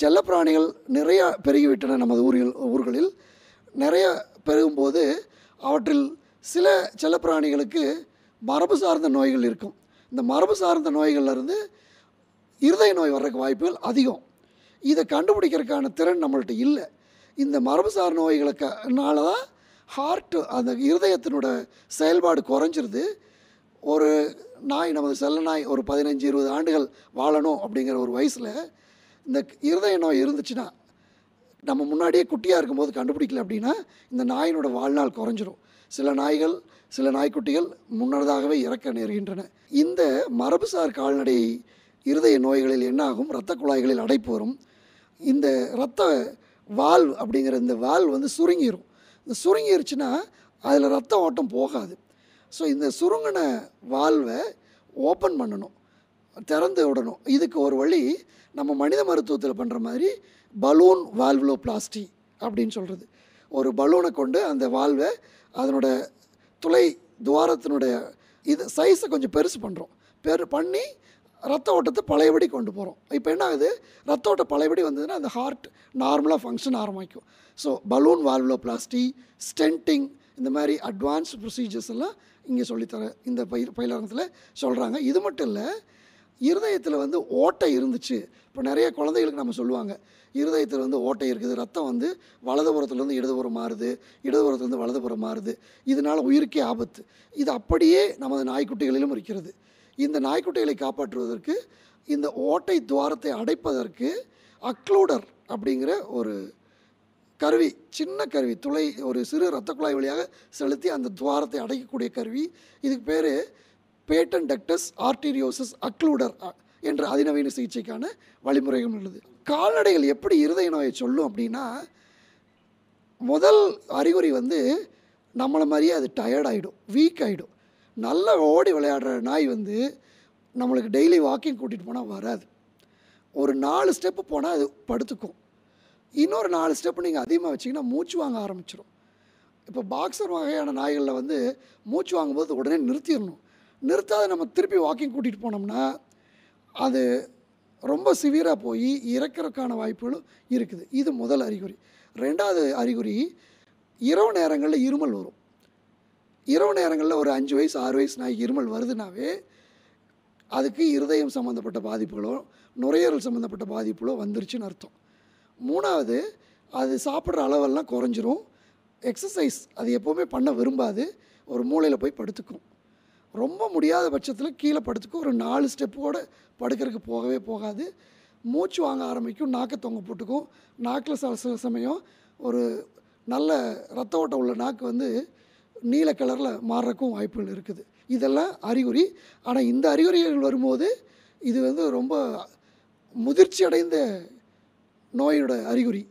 செல்லப்பிராணிகள் நிறையா பெருகிவிட்டன நமது ஊர்களில். நிறைய பெருகும்போது அவற்றில் சில செல்லப்பிராணிகளுக்கு மரபு சார்ந்த நோய்கள் இருக்கும். இந்த மரபு சார்ந்த நோய்கள்லேருந்து இருதய நோய் வர்றதுக்கு வாய்ப்புகள் அதிகம். இதை கண்டுபிடிக்கிறதுக்கான திறன் நம்மள்ட்ட இல்லை. இந்த மரபு சார் நோய்களுக்குனால தான் அந்த இருதயத்தினோட செயல்பாடு குறைஞ்சிருது. ஒரு நாய், நமது செல்ல நாய் ஒரு 15-20 ஆண்டுகள் வாழணும் அப்படிங்கிற ஒரு வயசில் இந்த இருதய நோய் இருந்துச்சுன்னா, நம்ம முன்னாடியே குட்டியாக இருக்கும்போது கண்டுபிடிக்கல அப்படின்னா இந்த நாயினோட வாழ்நாள் குறைஞ்சிரும். சில நாய்க்குட்டிகள் முன்னதாகவே இறக்க நேர்கின்றன. இந்த மரபுசார் கால்நடை இருதய நோய்களில் என்னாகும்? இரத்த குழாய்களில் அடைப்பு வரும். இந்த இரத்த வால்வ் அப்படிங்கிற இந்த வால்வ் வந்து சுருங்கிடும். இந்த சுருங்கிருச்சுன்னா அதில் ரத்த ஓட்டம் போகாது. ஸோ இந்த சுருங்கின வால்வை ஓப்பன் பண்ணணும், திறந்து விடணும். இதுக்கு ஒரு வழி நம்ம மனித மருத்துவத்தில் பண்ணுற மாதிரி பலூன் வால்வுலோபிளாஸ்டி அப்படின்னு சொல்கிறது. ஒரு பலூனை கொண்டு அந்த வால்வை அதனோட துளை துவாரத்தினுடைய சைஸை கொஞ்சம் பெருசு பண்ணுறோம். பண்ணி ரத்த ஓட்டத்தை பழையபடி கொண்டு போகிறோம். இப்போ என்ன ஆகுது? ரத்த ஓட்டம் பழையபடி வந்ததுன்னா அந்த ஹார்ட் நார்மலாக ஃபங்க்ஷன் ஆரம்பிக்கும். ஸோ பலூன் வால்வுலோபிளாஸ்டி, ஸ்டென்டிங், இந்த மாதிரி அட்வான்ஸ்டு ப்ரொசீஜர்ஸ் எல்லாம் இங்கே சொல்லித்தர இந்த பயிலரங்கத்தில் சொல்கிறாங்க. இது மட்டும் இல்லை, இருதயத்தில் வந்து ஓட்டை இருந்துச்சு. இப்போ நிறைய குழந்தைகளுக்கு நம்ம சொல்லுவாங்க, இருதயத்தில் வந்து ஓட்டை இருக்குது, ரத்தம் வந்து வலதுபுறத்துலேருந்து இடதுபுறம் மாறுது, இடதுபுறத்துலேருந்து வலதுபுறம் மாறுது, இதனால் உயிருக்கே ஆபத்து. இது அப்படியே நமது நாய்க்குட்டிகளிலும் இருக்கிறது. இந்த நாய்க்குட்டிகளை காப்பாற்றுவதற்கு, இந்த ஓட்டை துவாரத்தை அடைப்பதற்கு அக்ளூடர் அப்படிங்கிற ஒரு கருவி, சின்ன கருவி, துளை ஒரு சிறு இரத்த குழாய் வழியாக செலுத்தி அந்த துவாரத்தை அடைக்கக்கூடிய கருவி. இதுக்கு பேர் பேட்டன் டக்டஸ் ஆர்டீரியோசஸ் அக்ளூடர் என்ற அதிநவீன சிகிச்சைக்கான வழிமுறைகள் உள்ளது. கால்நடைகள் எப்படி இருதய நோயை சொல்லும் அப்படின்னா, முதல் அறிகுறி வந்து நம்மளை மாதிரியே அது டயர்ட் ஆகிடும், வீக் ஆகிடும். நல்லா ஓடி விளையாடுற நாய் வந்து நம்மளுக்கு டெய்லி வாக்கிங் கூட்டிகிட்டு போனால் வராது. ஒரு 4 ஸ்டெப்பு போனால் அது படுத்துக்கும். இன்னொரு 4 ஸ்டெப்பு நீங்கள் அதிகமாக வச்சிங்கன்னா மூச்சு வாங்க ஆரம்பிச்சிடும். இப்போ பாக்ஸர் வகையான நாய்களில் வந்து மூச்சு வாங்கும்போது உடனே நிறுத்திடணும். நிறுத்தாத நம்ம திருப்பி வாக்கிங் கூட்டிகிட்டு போனோம்னா அது ரொம்ப சிவியராக போய் இறக்கிறதுக்கான வாய்ப்புகளும் இருக்குது. இது முதல் அறிகுறி. 2வது அறிகுறி, இரவு நேரங்களில் இருமல் வரும். இரவு நேரங்களில் ஒரு 5 வயசு 6 வயசு நாய்க்கு இருமல் வருதுனாவே அதுக்கு இருதயம் சம்மந்தப்பட்ட பாதிப்புகளோ நுரையீரல் சம்மந்தப்பட்ட பாதிப்புகளோ வந்துருச்சுன்னு அர்த்தம். 3வது, அது சாப்பிட்ற அளவெல்லாம் குறைஞ்சிரும். எக்ஸசைஸ் அது எப்போவுமே பண்ண விரும்பாது, ஒரு மூலையில் போய் படுத்துக்கும். ரொம்ப முடியாத பட்சத்தில் கீழே படுத்துக்கும். ஒரு 4 ஸ்டெப்போடு படுக்கிறதுக்கு போகவே போகாது. மூச்சு வாங்க ஆரம்பிக்கும், நாக்கை தொங்க போட்டுக்கும். நாக்கில் சில சமயம் ஒரு நல்ல ரத்த ஓட்டம் உள்ள நாக்கு வந்து நீல கலரில் மாறுறக்கும் வாய்ப்புகள் இருக்குது. இதெல்லாம் அறிகுறி. ஆனால் இந்த அறிகுறிகள் வரும்போது இது வந்து ரொம்ப முதிர்ச்சி அடைந்த நோயோட அறிகுறி.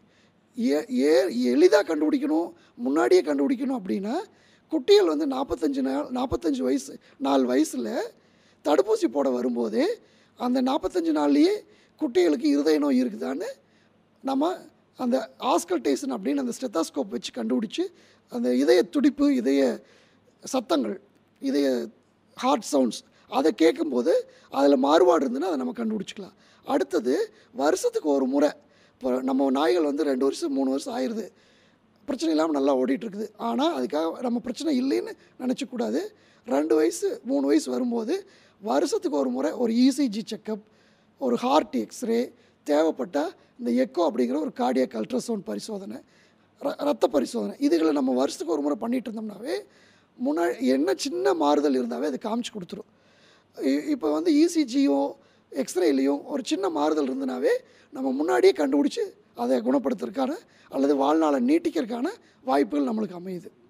எளிதாக கண்டுபிடிக்கணும், முன்னாடியே கண்டுபிடிக்கணும் அப்படின்னா, குட்டிகள் வந்து 45 வயசு 4 வயசில் தடுப்பூசி போட வரும்போதே அந்த 45 நாள்லேயே குட்டிகளுக்கு இருதய நோய் இருக்குதான்னு நம்ம அந்த ஆஸ்கல்டேஷன் அப்படின்னு அந்த ஸ்டெத்தாஸ்கோப் வச்சு கண்டுபிடிச்சி அந்த இதய துடிப்பு, இதய சத்தங்கள், இதய ஹார்ட் சவுண்ட்ஸ் அதை கேட்கும்போது அதில் மாறுபாடு இருந்துன்னா அதை நம்ம கண்டுபிடிச்சிக்கலாம். அடுத்தது, வருஷத்துக்கு ஒரு முறை, இப்போ நம்ம நாய்கள் வந்து 2 வருஷம் 3 வருஷம் ஆயிடுது, பிரச்சனை இல்லாமல் நல்லா ஓடிட்டுருக்குது. ஆனால் அதுக்காக நம்ம பிரச்சனை இல்லைன்னு நினச்சக்கூடாது. 2 வயசு 3 வயசு வரும்போது வருஷத்துக்கு ஒரு முறை ஒரு இசிஜி செக்கப், ஒரு ஹார்ட் எக்ஸ்ரே, தேவைப்பட்டால் இந்த எக்கோ அப்படிங்கிற ஒரு கார்டியாக் அல்ட்ராசவுண்ட் பரிசோதனை, ரத்த பரிசோதனை, இதுகளை நம்ம வருஷத்துக்கு ஒரு முறை பண்ணிகிட்டு இருந்தோம்னாவே முன்னாடி என்ன சின்ன மாறுதல் இருந்தாவே அது காமிச்சு கொடுத்துரும். இப்போ வந்து இசிஜியும் எக்ஸ்ரேலையும் ஒரு சின்ன மாறுதல் இருந்தனாவே நம்ம முன்னாடியே கண்டுபிடிச்சி அதை குணப்படுத்துறதுக்கான அல்லது வாழ்நாளை நீட்டிக்கிறதுக்கான வாய்ப்புகள் நம்மளுக்கு அமையுது.